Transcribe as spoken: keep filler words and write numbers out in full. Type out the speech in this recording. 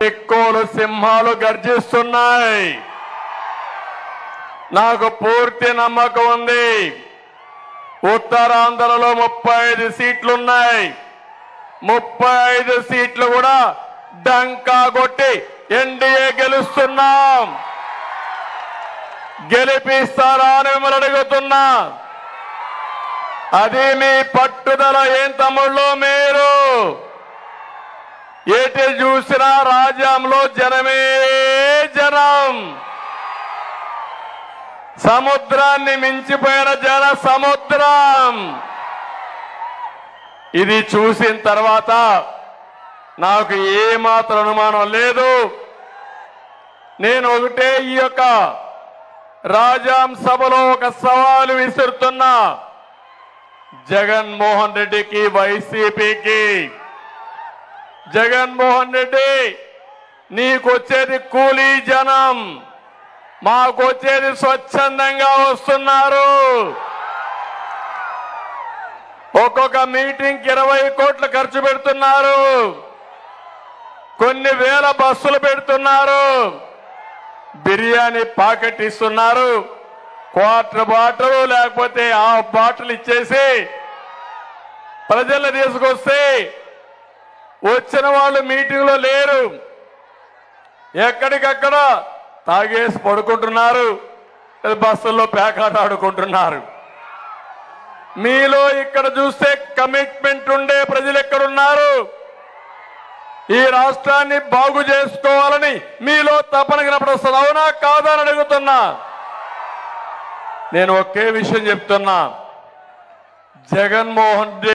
ఎక్కువలు సింహాలు గర్జిస్తున్నాయి. నాకు పూర్తి నమ్మకం ఉంది. ఉత్తరాంధ్రలో ముప్పై ఐదు సీట్లున్నాయి. ముప్పై ఐదు సీట్లు కూడా డంకా కొట్టి ఎన్డీఏ గెలుస్తున్నాం. గెలిపిస్తారా అని మిమ్మల్ని అడుగుతున్నా. అది మీ పట్టుదల. ఏం తమ్ముళ్ళు మీరు ఎటు చూసినా రాజ్యంలో జనమే జనం. సముద్రాన్ని మించిపోయిన జన సముద్రం. ఇది చూసిన తర్వాత నాకు ఏమాత్రం అనుమానం లేదు. నేను ఒకటే ఈ యొక్క రాజాం సభలో ఒక సవాలు విసురుతున్నా. జగన్మోహన్ రెడ్డికి, వైసీపీకి. జగన్మోహన్ రెడ్డి, నీకొచ్చేది కూలీ జనం, మాకొచ్చేది స్వచ్ఛందంగా వస్తున్నారు. ఒక్కొక్క మీటింగ్కి ఇరవై కోట్లు ఖర్చు పెడుతున్నారు. కొన్ని వేల బస్సులు పెడుతున్నారు. బిర్యానీ పాకెట్ ఇస్తున్నారు. క్వార్టర్ బాటిల్ లేకపోతే హాఫ్ బాటిల్ ఇచ్చేసి ప్రజలు తీసుకొస్తే వచ్చిన వాళ్ళు మీటింగ్ లో లేరు. ఎక్కడికక్కడ తాగేసి పడుకుంటున్నారు. బస్సుల్లో పేకాట ఆడుకుంటున్నారు. మీలో ఇక్కడ చూస్తే కమిట్మెంట్ ఉండే ప్రజలు ఎక్కడున్నారు? ఈ రాష్ట్రాన్ని బాగు చేసుకోవాలని మీలో తపన కనపడొస్తుంది. అవునా కాదా అని అడుగుతున్నా. నేను ఒకే విషయం చెప్తున్నా. జగన్మోహన్ రెడ్డి